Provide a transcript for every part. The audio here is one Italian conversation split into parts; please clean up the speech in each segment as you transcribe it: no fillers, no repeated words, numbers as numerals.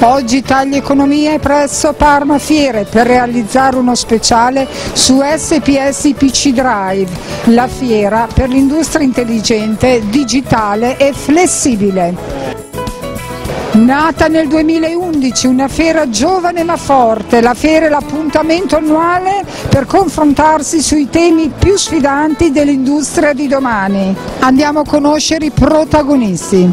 Oggi Italia Economia è presso Parma Fiere per realizzare uno speciale su SPS PC Drive, la fiera per l'industria intelligente, digitale e flessibile. Nata nel 2011, una fiera giovane ma forte, la fiera è l'appuntamento annuale per confrontarsi sui temi più sfidanti dell'industria di domani. Andiamo a conoscere i protagonisti.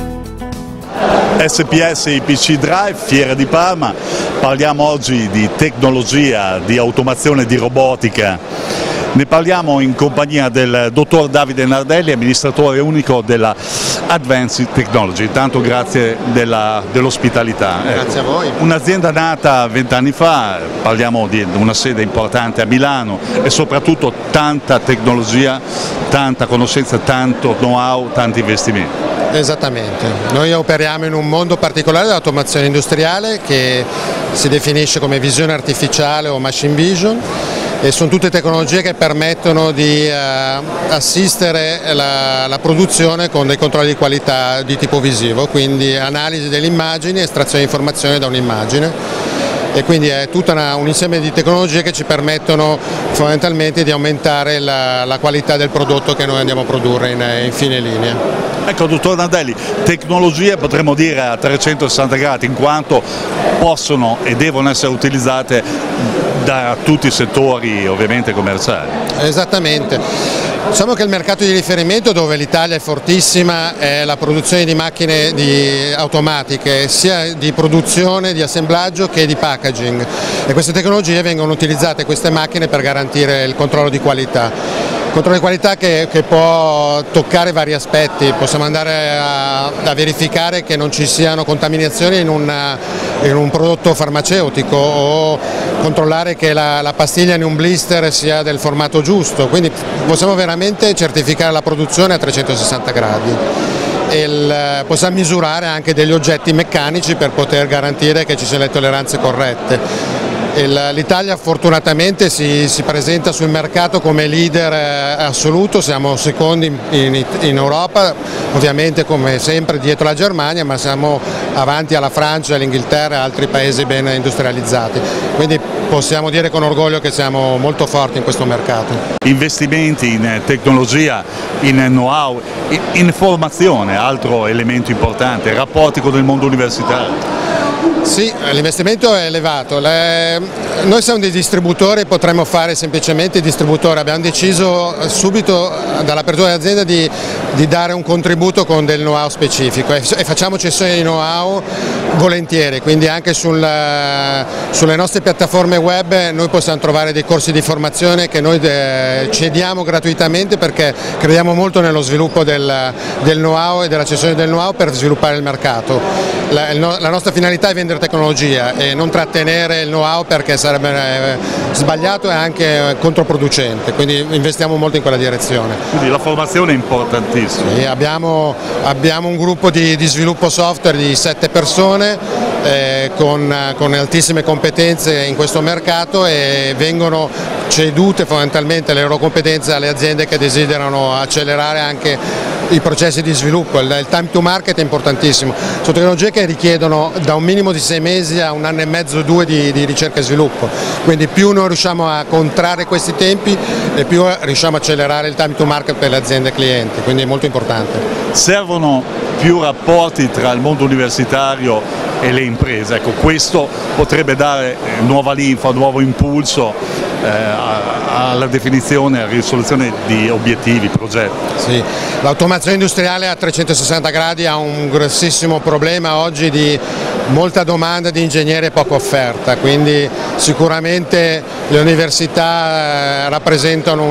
SPS PC Drive, Fiera di Parma, parliamo oggi di tecnologia, di automazione, di robotica. Ne parliamo in compagnia del dottor Davide Nardelli, amministratore unico della Advanced Technology. Intanto grazie dell'ospitalità. Grazie a voi. Un'azienda nata 20 anni fa, parliamo di una sede importante a Milano e soprattutto tanta tecnologia, tanta conoscenza, tanto know-how, tanti investimenti. Esattamente, noi operiamo in un mondo particolare dell'automazione industriale che si definisce come visione artificiale o machine vision e sono tutte tecnologie che permettono di assistere la produzione con dei controlli di qualità di tipo visivo, quindi analisi delle immagini, estrazione di informazioni da un'immagine. E quindi è tutto un insieme di tecnologie che ci permettono fondamentalmente di aumentare la qualità del prodotto che noi andiamo a produrre in fine linea. Ecco, dottor Nardelli, tecnologie potremmo dire a 360 gradi in quanto possono e devono essere utilizzate da tutti i settori ovviamente commerciali. Esattamente. Diciamo che il mercato di riferimento dove l'Italia è fortissima è la produzione di macchine automatiche, sia di produzione, di assemblaggio che di packaging, e queste tecnologie vengono utilizzate, queste macchine, per garantire il controllo di qualità. Controllo di qualità che può toccare vari aspetti, possiamo andare a verificare che non ci siano contaminazioni in un prodotto farmaceutico o controllare che la pastiglia in un blister sia del formato giusto, quindi possiamo veramente certificare la produzione a 360 gradi. Possiamo misurare anche degli oggetti meccanici per poter garantire che ci siano le tolleranze corrette. L'Italia fortunatamente si presenta sul mercato come leader assoluto, siamo secondi in Europa, ovviamente come sempre dietro la Germania, ma siamo avanti alla Francia, all'Inghilterra e altri paesi ben industrializzati, quindi possiamo dire con orgoglio che siamo molto forti in questo mercato. Investimenti in tecnologia, in know-how, in formazione, altro elemento importante, rapporti con il mondo universitario. Sì, l'investimento è elevato. Noi siamo dei distributori, potremmo fare semplicemente distributori. Abbiamo deciso subito dall'apertura dell'azienda di dare un contributo con del know-how specifico e facciamo cessione di know-how volentieri, quindi anche sulle nostre piattaforme web noi possiamo trovare dei corsi di formazione che noi cediamo gratuitamente perché crediamo molto nello sviluppo del know-how e della cessione del know-how per sviluppare il mercato. La nostra finalità è vendere tecnologia e non trattenere il know-how perché sarebbe sbagliato e anche controproducente, quindi investiamo molto in quella direzione. Quindi la formazione è importantissima. Sì, abbiamo un gruppo di sviluppo software di 7 persone con altissime competenze in questo mercato e vengono cedute fondamentalmente le loro competenze alle aziende che desiderano accelerare anche i processi di sviluppo. Il time to market è importantissimo, sono tecnologie che richiedono da un minimo di 6 mesi a 1 anno e mezzo, 2 di ricerca e sviluppo, quindi più noi riusciamo a contrarre questi tempi e più riusciamo a accelerare il time to market per le aziende clienti, quindi è molto importante. Servono più rapporti tra il mondo universitario e le imprese, ecco, questo potrebbe dare nuova linfa, nuovo impulso alla definizione e alla risoluzione di obiettivi, progetti. Sì. L'automazione industriale a 360 gradi ha un grossissimo problema oggi di molta domanda di ingegneri e poca offerta, quindi sicuramente le università rappresentano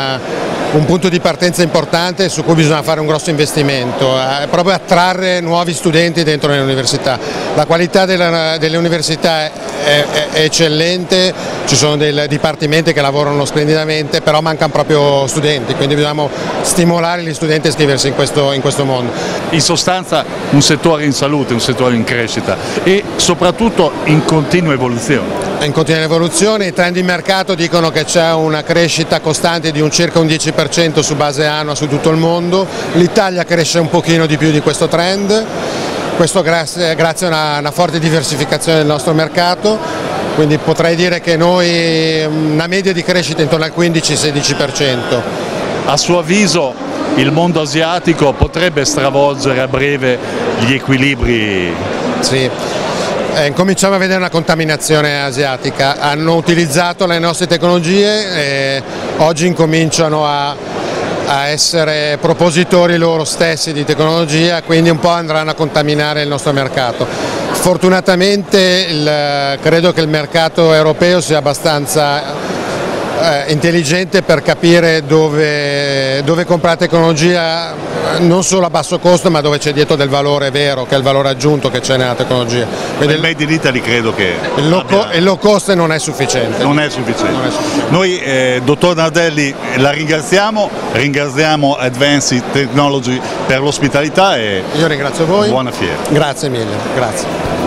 un punto di partenza importante su cui bisogna fare un grosso investimento, proprio attrarre nuovi studenti dentro le università. La qualità delle università è eccellente, ci sono dei dipartimenti che lavorano splendidamente, però mancano proprio studenti, quindi dobbiamo stimolare gli studenti a iscriversi in questo mondo. In sostanza un settore in salute, un settore in crescita e soprattutto in continua evoluzione. È in continua evoluzione, i trend di mercato dicono che c'è una crescita costante di circa un 10% su base annua su tutto il mondo, l'Italia cresce un pochino di più di questo trend questo grazie a una forte diversificazione del nostro mercato, quindi potrei dire che noi una media di crescita intorno al 15-16%. A suo avviso il mondo asiatico potrebbe stravolgere a breve gli equilibri? Sì. Cominciamo a vedere una contaminazione asiatica, hanno utilizzato le nostre tecnologie e oggi incominciano a essere propositori loro stessi di tecnologia, quindi un po' andranno a contaminare il nostro mercato. Fortunatamente credo che il mercato europeo sia abbastanza intelligente per capire dove comprare tecnologia non solo a basso costo, ma dove c'è dietro del valore vero, che è il valore aggiunto che c'è nella tecnologia. Quindi il Made in Italy credo che il low cost non è sufficiente. Non è sufficiente. Noi dottor Nardelli la ringraziamo Advanced Technology per l'ospitalità e io ringrazio voi. Buona fiera. Grazie mille, grazie.